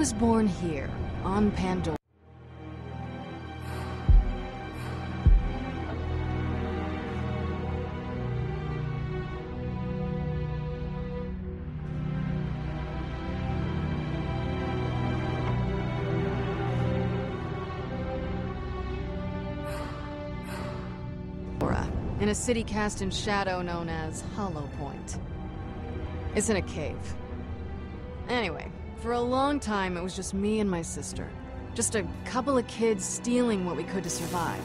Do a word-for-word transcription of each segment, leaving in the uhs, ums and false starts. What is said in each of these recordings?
was born here, on Pandora. In a city cast in shadow known as Hollow Point. It's in a cave. Anyway, for a long time it was just me and my sister. Just a couple of kids stealing what we could to survive.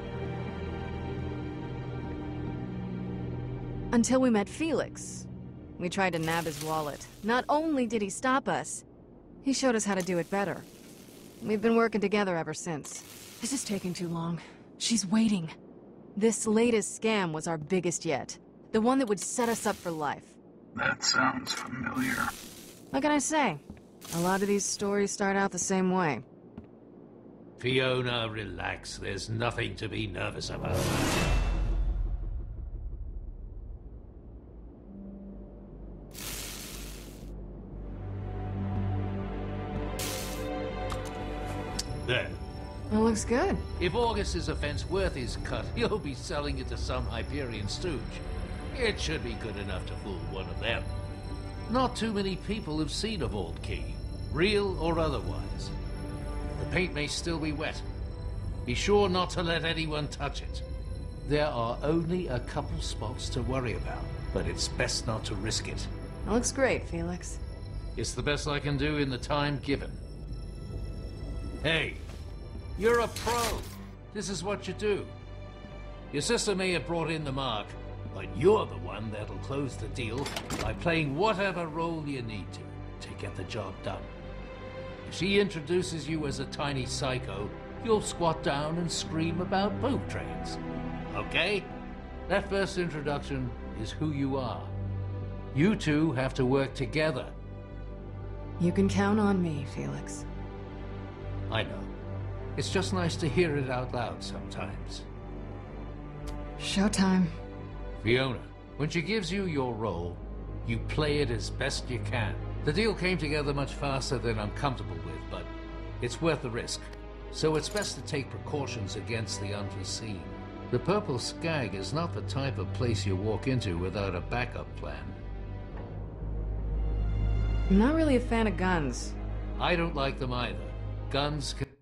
Until we met Felix. We tried to nab his wallet. Not only did he stop us, he showed us how to do it better. We've been working together ever since. This is taking too long. She's waiting. This latest scam was our biggest yet. The one that would set us up for life. That sounds familiar. What can I say? A lot of these stories start out the same way. Fiona, relax. There's nothing to be nervous about. There. It looks good. If August is a fence worth his cut, he'll be selling it to some Hyperion stooge. It should be good enough to fool one of them. Not too many people have seen a vault key, real or otherwise. The paint may still be wet. Be sure not to let anyone touch it. There are only a couple spots to worry about, but it's best not to risk it. It looks great, Felix. It's the best I can do in the time given. Hey! You're a pro. This is what you do. Your sister may have brought in the mark, but you're the one that'll close the deal by playing whatever role you need to, to get the job done. If she introduces you as a tiny psycho, you'll squat down and scream about poop trains. Okay? That first introduction is who you are. You two have to work together. You can count on me, Felix. I know. It's just nice to hear it out loud sometimes. Showtime. Fiona, when she gives you your role, you play it as best you can. The deal came together much faster than I'm comfortable with, but it's worth the risk. So it's best to take precautions against the unforeseen. The Purple Skag is not the type of place you walk into without a backup plan. I'm not really a fan of guns. I don't like them either. Guns can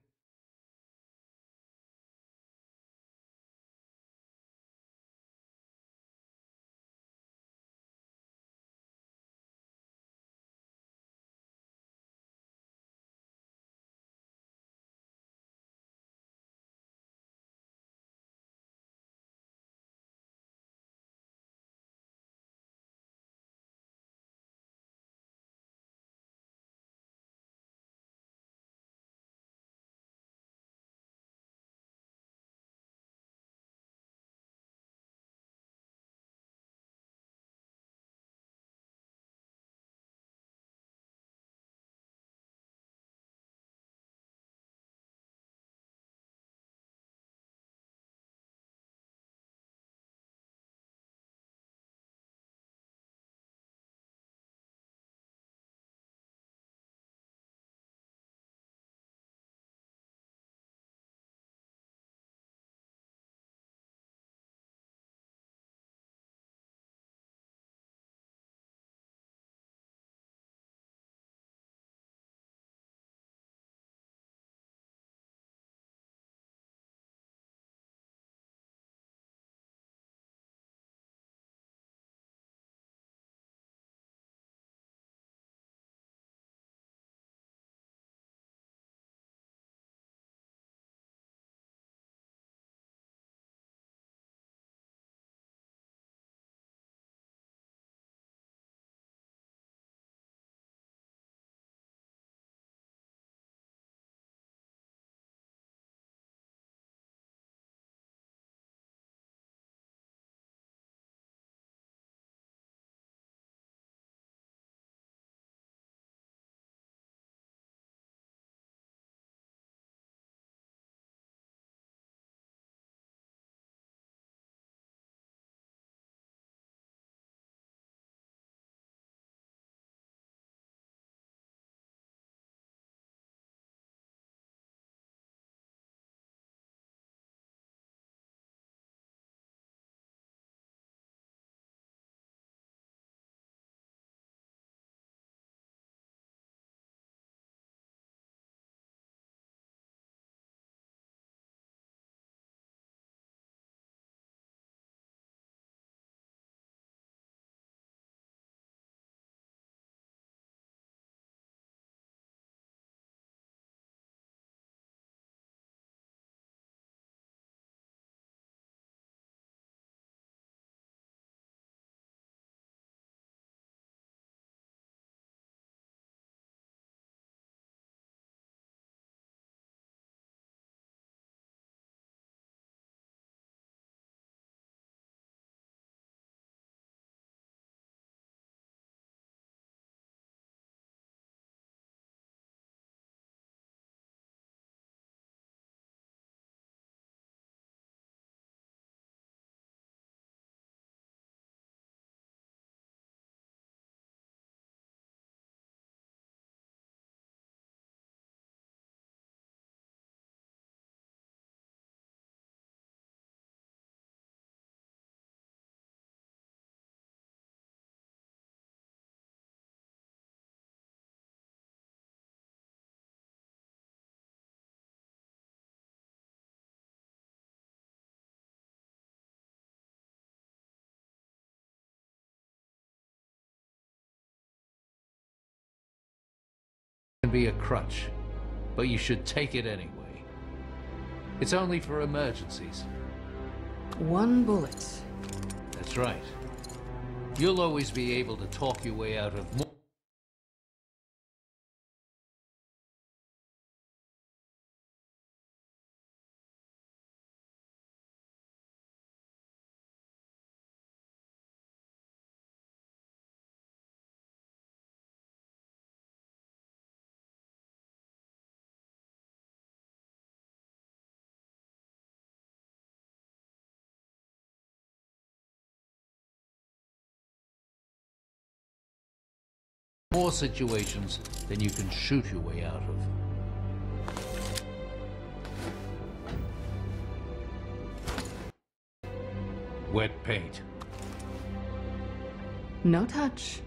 be a crutch, but you should take it anyway. It's only for emergencies. One bullet. That's right. You'll always be able to talk your way out of more. More situations than you can shoot your way out of. Wet paint. No touch.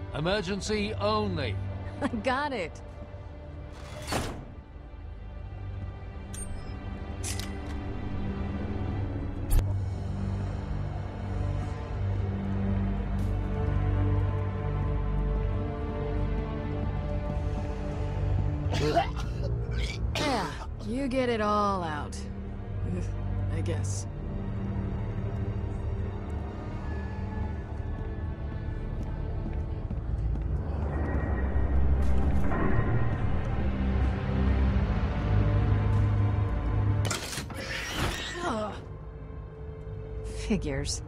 Emergency only. Got it. Yeah, you get it all out. Ugh, I guess. Ugh. Figures.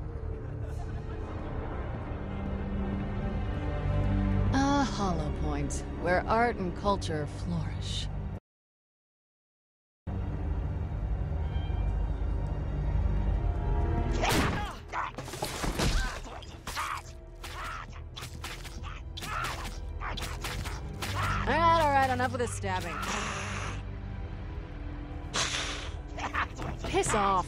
A hollow point, where art and culture flourish. Alright, alright, enough with this stabbing. Piss off.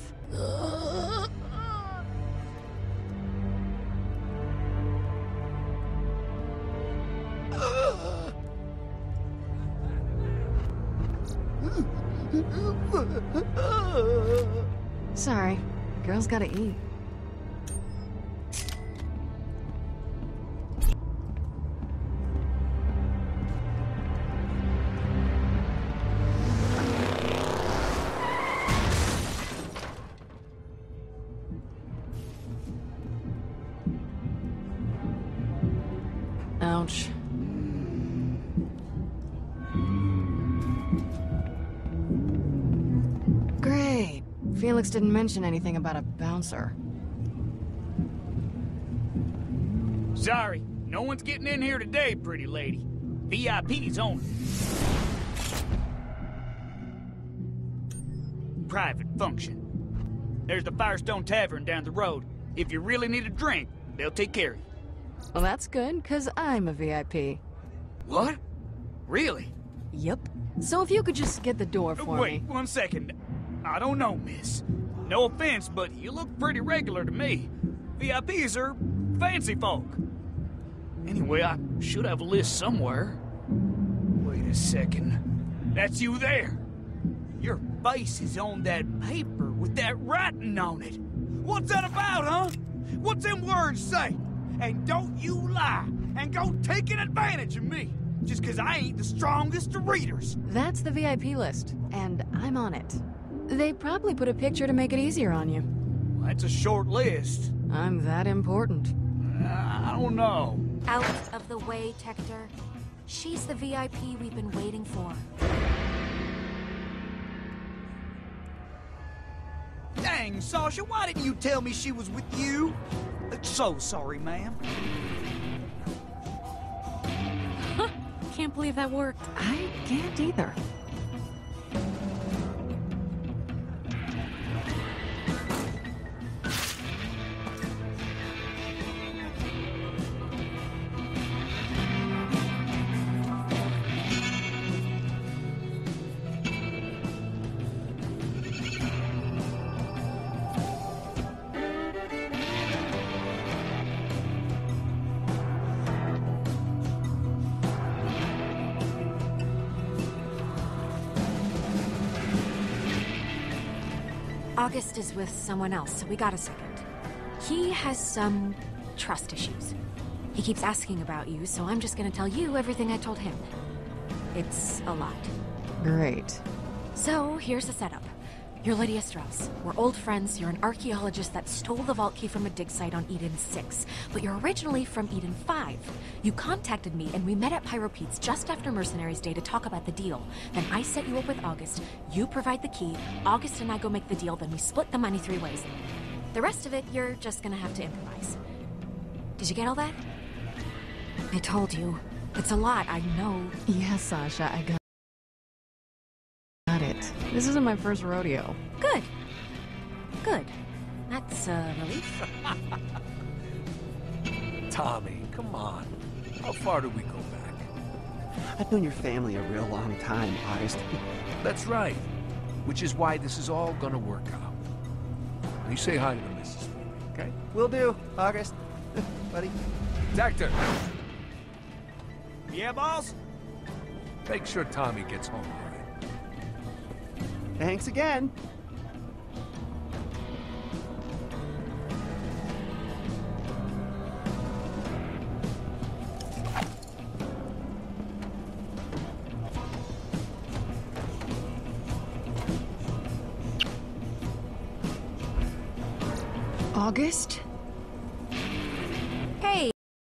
Sorry, girls gotta eat. Ouch. Great. Felix didn't mention anything about a bouncer. Sorry, no one's getting in here today, pretty lady. V I Ps only. Private function. There's the Firestone Tavern down the road. If you really need a drink, they'll take care of you. Well, that's good, because I'm a V I P. What? Really? Yep. So if you could just get the door for Wait, me. one second. I don't know, miss. No offense, but you look pretty regular to me. V I Ps are fancy folk. Anyway, I should have a list somewhere. Wait a second. That's you there. Your face is on that paper with that writing on it. What's that about, huh? What's them words say? And don't you lie and go taking advantage of me just because I ain't the strongest of readers. That's the V I P list, and I'm on it. They probably put a picture to make it easier on you. Well, that's a short list. I'm that important. Uh, I don't know. Out of the way, Tector. She's the V I P we've been waiting for. Dang, Sasha, why didn't you tell me she was with you? So sorry, ma'am. Can't believe that worked. I can't either. August is with someone else, so we got a second. He has some trust issues. He keeps asking about you, so I'm just gonna tell you everything I told him. It's a lot. Great. So, here's the setup. You're Lydia Strauss. We're old friends. You're an archaeologist that stole the vault key from a dig site on Eden six. But you're originally from Eden five. You contacted me, and we met at Pyro Pete's just after Mercenaries Day to talk about the deal. Then I set you up with August. You provide the key. August and I go make the deal, then we split the money three ways. The rest of it, you're just gonna have to improvise. Did you get all that? I told you. It's a lot, I know. Yeah, Sasha, I got got it. This isn't my first rodeo. Good. Good. That's a relief. Tommy, come on. How far do we go back? I've known your family a real long time, August. That's right. Which is why this is all gonna work out. You say hi to the missus for me, okay? Will do, August. Buddy. Tector! Yeah, boss? Make sure Tommy gets home all right. Thanks again. August? Hey,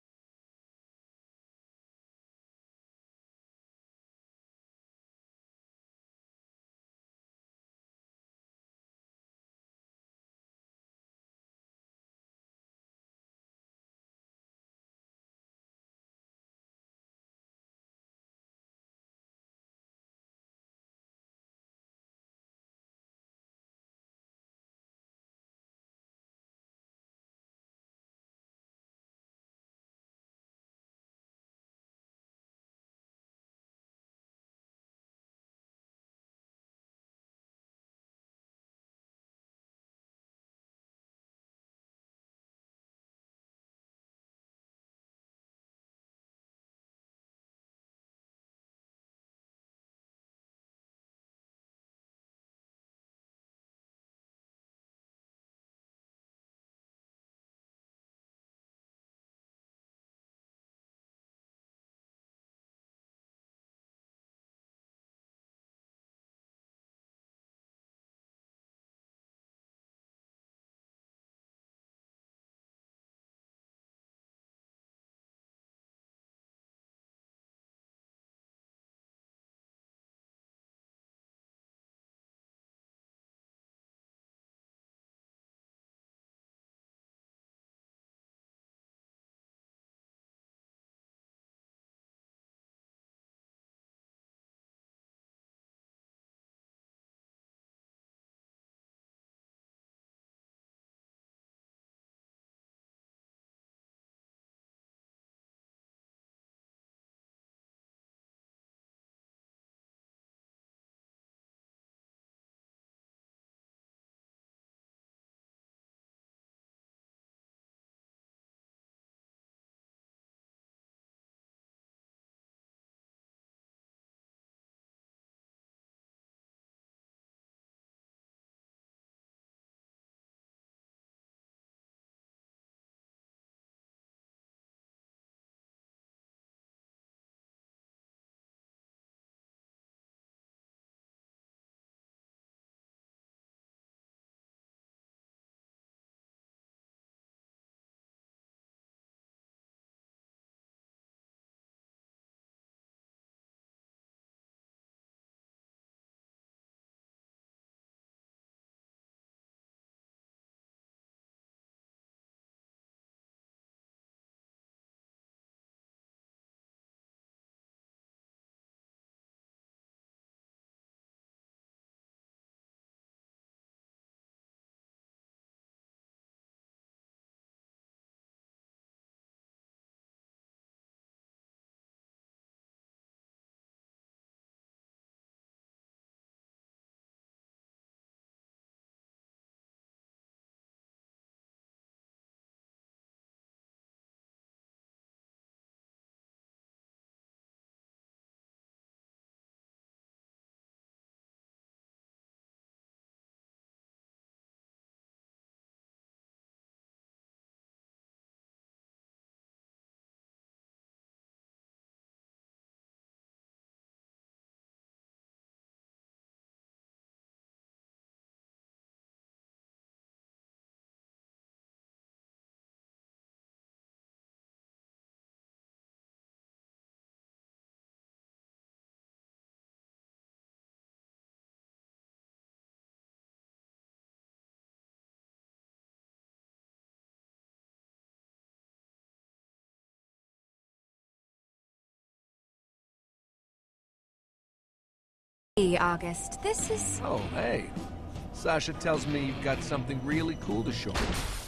August, this is... Oh, hey. Sasha tells me you've got something really cool to show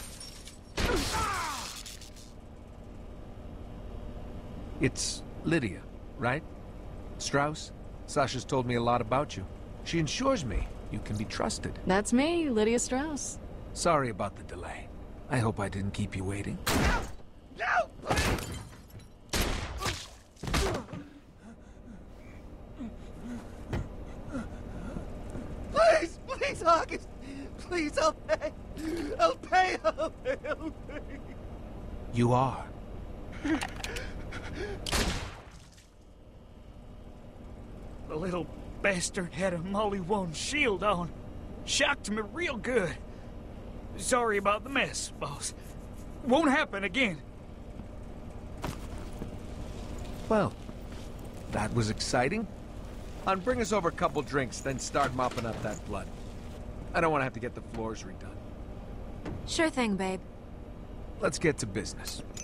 me. It's Lydia, right? Strauss? Sasha's told me a lot about you. She assures me you can be trusted. That's me, Lydia Strauss. Sorry about the delay. I hope I didn't keep you waiting. No! No! August. Please, I'll pay. I'll pay. I'll pay. I'll pay. You are. The little bastard had a Molly one shield on. Shocked me real good. Sorry about the mess, boss. Won't happen again. Well, that was exciting. On, bring us over a couple drinks, then start mopping up that blood. I don't want to have to get the floors redone. Sure thing, babe. Let's get to business.